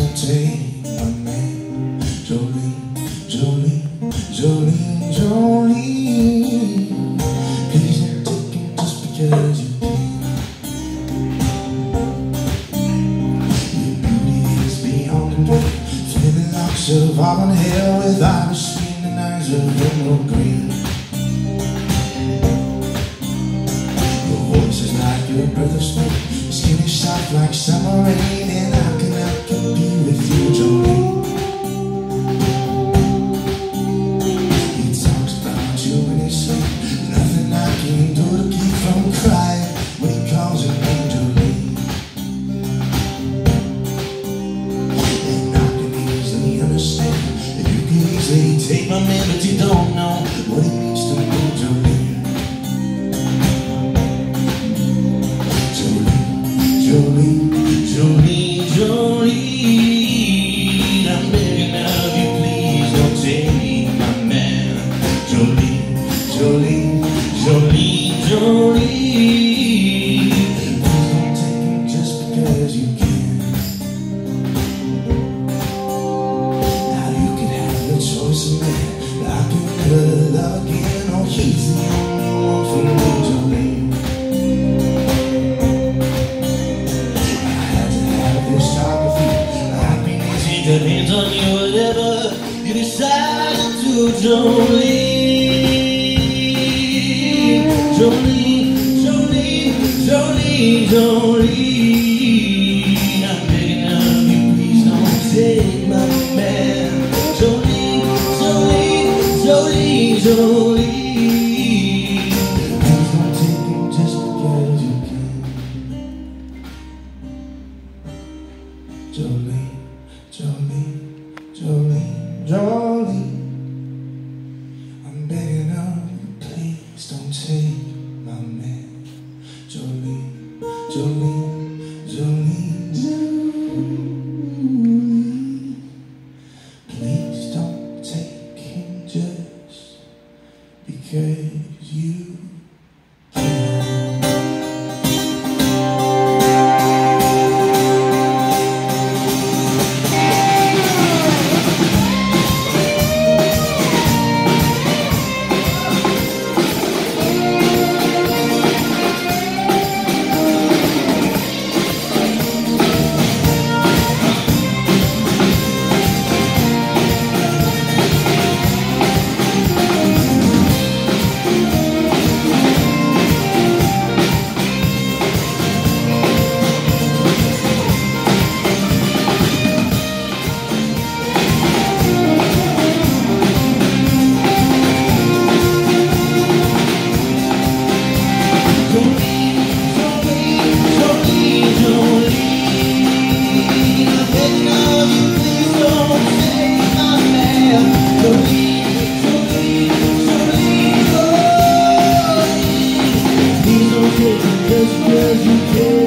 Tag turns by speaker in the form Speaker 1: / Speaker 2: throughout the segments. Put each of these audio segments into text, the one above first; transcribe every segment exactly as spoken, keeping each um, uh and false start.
Speaker 1: don't take my man. Jolene, Jolene, Jolene, Jolene. Please don't take him just because you can. Your beauty is beyond compare. Flaming locks of auburn hair with Irish skin and eyes of emerald green. Your voice is like your breath of spring. Your skin is soft like summer rain, and I cannot compete with you, Jolene. He talks about you in his sleep. Nothing I can do to keep from crying when he calls your name, Jolene. And I can easily understand that you can easily take my man, but you don't know what it means to me, Jolene. Jolene, Jolene, Jolene, I'm begging of you, please don't take my man. Jolene, Jolene, Jolene, Jolene, please don't take him just because you can. Now you can have the choice of man, but I can never love again. Oh, he's the only one for me, Jolene. Depends on you, whatever you decide to do, Jolene. Jolene, Jolene, Jolene, Jolene, I'm begging of you, please don't take my man. Jolene, Jolene, Jolene, Jolene, please don't take him just because you can. Jolene, Jolene, Jolene, Jolene, I'm begging of you, please don't take my man. Jolene, Jolene, Jolene, Jolene, please don't take him just because you just because you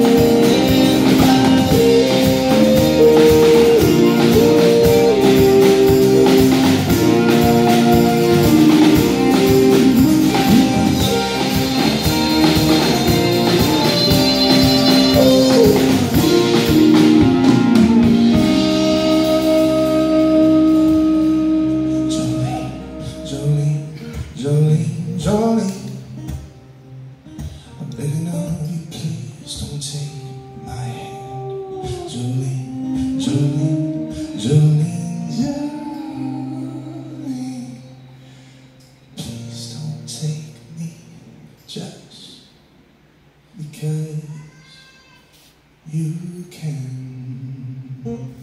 Speaker 1: Jolene, Jolene, Jolene, I'm begging of you, please don't take my hand. Jolene, Jolene, Jolene, Jolene, please don't take me just because you can.